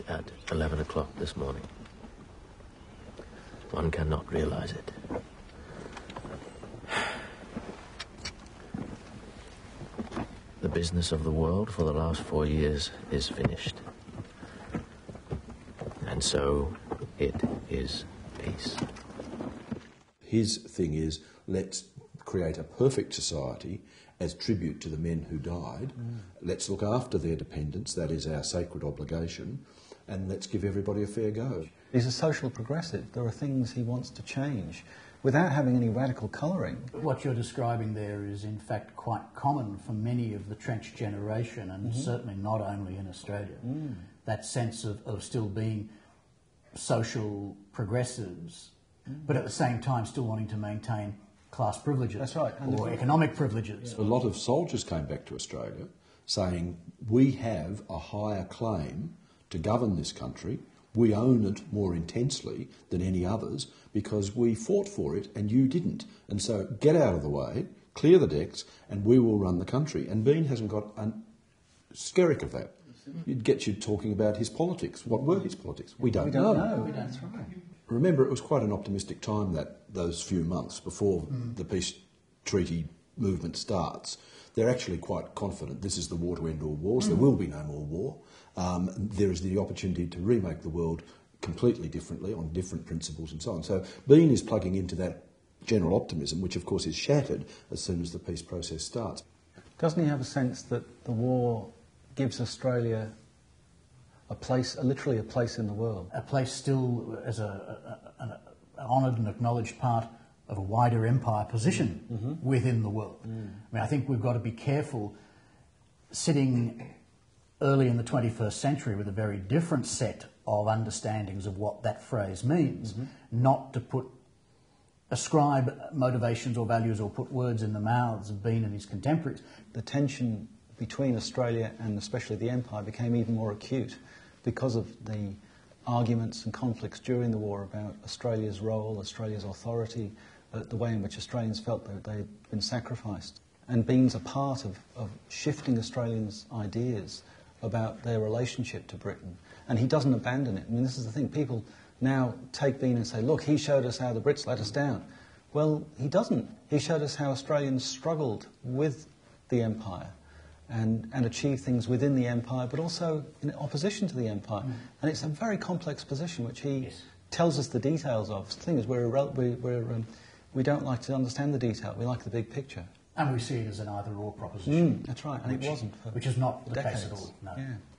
at 11 o'clock this morning. One cannot realize it. The business of the world for the last 4 years is finished. And so it is peace. His thing is, let's create a perfect society as tribute to the men who died. Let's look after their dependents, that is our sacred obligation, and let's give everybody a fair go. He's a social progressive. There are things he wants to change without having any radical colouring. What you're describing there is in fact quite common for many of the Trench generation, and certainly not only in Australia. That sense of still being social progressives, but at the same time still wanting to maintain class privileges. That's right. Or economic privileges. A lot of soldiers came back to Australia saying, we have a higher claim to govern this country. We own it more intensely than any others because we fought for it and you didn't. And so get out of the way, clear the decks, and we will run the country. And Bean hasn't got a skerrick of that. You'd get you talking about his politics. What were his politics? We don't know. That's right. Remember, it was quite an optimistic time, those few months before the peace treaty movement starts. They're actually quite confident this is the war to end all wars. There will be no more war. There is the opportunity to remake the world completely differently on different principles and so on. So Bean is plugging into that general optimism, which of course is shattered as soon as the peace process starts. Doesn't he have a sense that the war gives Australia a place, literally a place in the world? A place still as an honoured and acknowledged part of a wider empire position within the world. I mean, I think we've got to be careful sitting early in the 21st century with a very different set of understandings of what that phrase means, not to ascribe motivations or values or put words in the mouths of Bean and his contemporaries. The tension between Australia and especially the Empire became even more acute because of the arguments and conflicts during the war about Australia's role, Australia's authority, the way in which Australians felt that they had been sacrificed. And Bean's a part of shifting Australians' ideas about their relationship to Britain. And he doesn't abandon it. I mean, this is the thing. People now take Bean and say, look, he showed us how the Brits let us down. Well, he doesn't. He showed us how Australians struggled with the Empire and achieved things within the Empire, but also in opposition to the Empire. And it's a very complex position, which he tells us the details of. The thing is, we don't like to understand the detail. We like the big picture. And we see it as an either-or proposition. That's right, and it wasn't for which is not the decades. case at all. No. Yeah.